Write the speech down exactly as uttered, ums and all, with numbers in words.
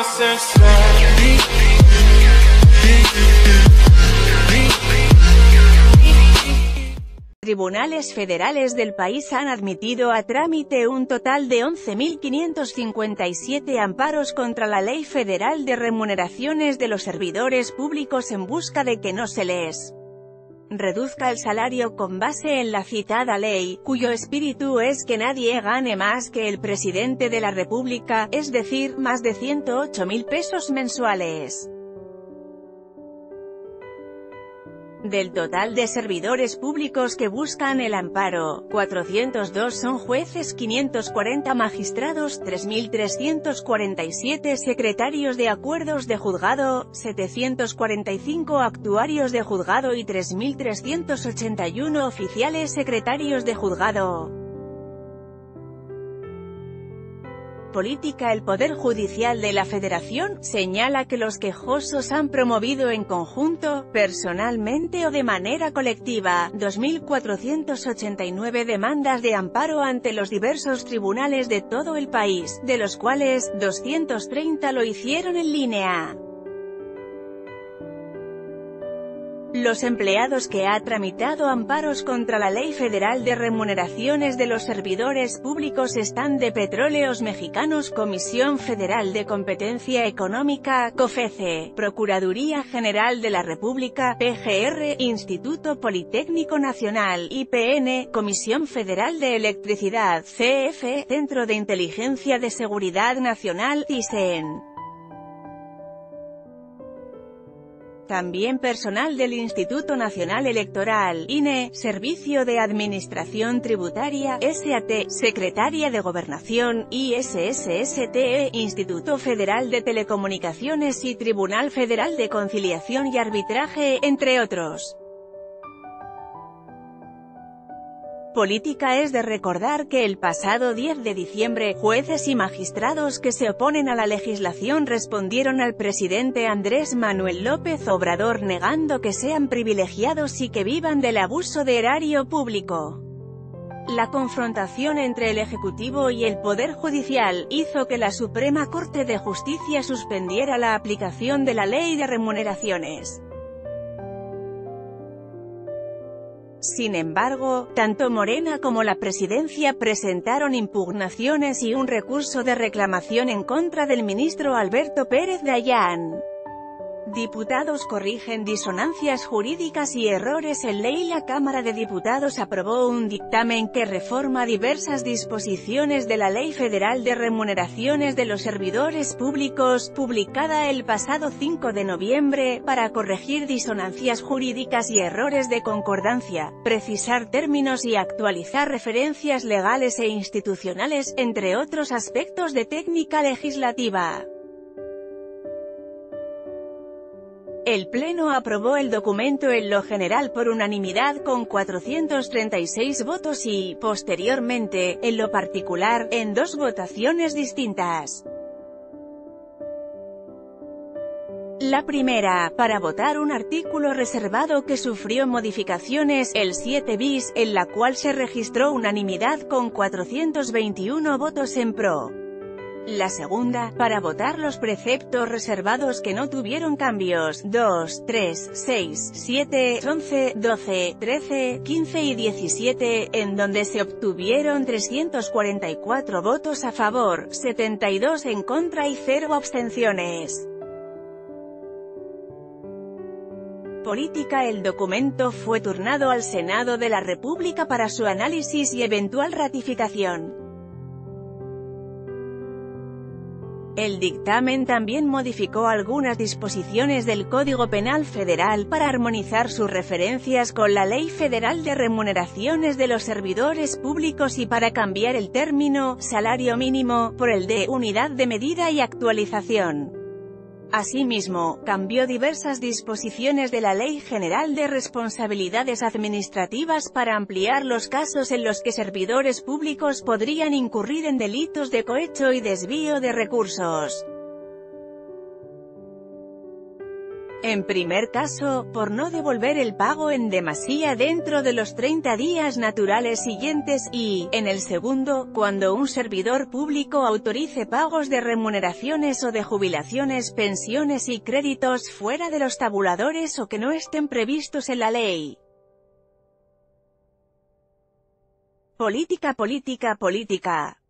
Tribunales federales del país han admitido a trámite un total de once mil quinientos cincuenta y siete amparos contra la Ley Federal de Remuneraciones de los Servidores Públicos en busca de que no se les reduzca el salario con base en la citada ley, cuyo espíritu es que nadie gane más que el presidente de la República, es decir, más de ciento ocho mil pesos mensuales. Del total de servidores públicos que buscan el amparo, cuatrocientos dos son jueces, quinientos cuarenta magistrados, tres mil trescientos cuarenta y siete secretarios de acuerdos de juzgado, setecientos cuarenta y cinco actuarios de juzgado y tres mil trescientos ochenta y uno oficiales secretarios de juzgado. Política. El Poder Judicial de la Federación señala que los quejosos han promovido en conjunto, personalmente o de manera colectiva, dos mil cuatrocientas ochenta y nueve demandas de amparo ante los diversos tribunales de todo el país, de los cuales, doscientos treinta lo hicieron en línea. Los empleados que ha tramitado amparos contra la Ley Federal de Remuneraciones de los Servidores Públicos están de Petróleos Mexicanos, Comisión Federal de Competencia Económica, COFECE, Procuraduría General de la República, P G R, Instituto Politécnico Nacional, I P N, Comisión Federal de Electricidad, C F, Centro de Inteligencia de Seguridad Nacional, TISEN. También personal del Instituto Nacional Electoral, I N E, Servicio de Administración Tributaria, S A T, Secretaría de Gobernación, I S S S T E, Instituto Federal de Telecomunicaciones y Tribunal Federal de Conciliación y Arbitraje, entre otros. Política. Es de recordar que el pasado diez de diciembre, jueces y magistrados que se oponen a la legislación respondieron al presidente Andrés Manuel López Obrador negando que sean privilegiados y que vivan del abuso de erario público. La confrontación entre el Ejecutivo y el Poder Judicial hizo que la Suprema Corte de Justicia suspendiera la aplicación de la Ley de Remuneraciones. Sin embargo, tanto Morena como la Presidencia presentaron impugnaciones y un recurso de reclamación en contra del ministro Alberto Pérez Dayán. Diputados corrigen disonancias jurídicas y errores en ley. La Cámara de Diputados aprobó un dictamen que reforma diversas disposiciones de la Ley Federal de Remuneraciones de los Servidores Públicos, publicada el pasado cinco de noviembre, para corregir disonancias jurídicas y errores de concordancia, precisar términos y actualizar referencias legales e institucionales, entre otros aspectos de técnica legislativa. El Pleno aprobó el documento en lo general por unanimidad con cuatrocientos treinta y seis votos y, posteriormente, en lo particular, en dos votaciones distintas. La primera, para votar un artículo reservado que sufrió modificaciones, el siete bis, en la cual se registró unanimidad con cuatrocientos veintiuno votos en pro. La segunda, para votar los preceptos reservados que no tuvieron cambios, dos, tres, seis, siete, once, doce, trece, quince y diecisiete, en donde se obtuvieron trescientos cuarenta y cuatro votos a favor, setenta y dos en contra y cero abstenciones. Política. El documento fue turnado al Senado de la República para su análisis y eventual ratificación. El dictamen también modificó algunas disposiciones del Código Penal Federal para armonizar sus referencias con la Ley Federal de Remuneraciones de los Servidores Públicos y para cambiar el término «salario mínimo» por el de «unidad de medida y actualización». Asimismo, cambió diversas disposiciones de la Ley General de Responsabilidades Administrativas para ampliar los casos en los que servidores públicos podrían incurrir en delitos de cohecho y desvío de recursos. En primer caso, por no devolver el pago en demasía dentro de los treinta días naturales siguientes, y, en el segundo, cuando un servidor público autorice pagos de remuneraciones o de jubilaciones, pensiones y créditos fuera de los tabuladores o que no estén previstos en la ley. Política, política, política.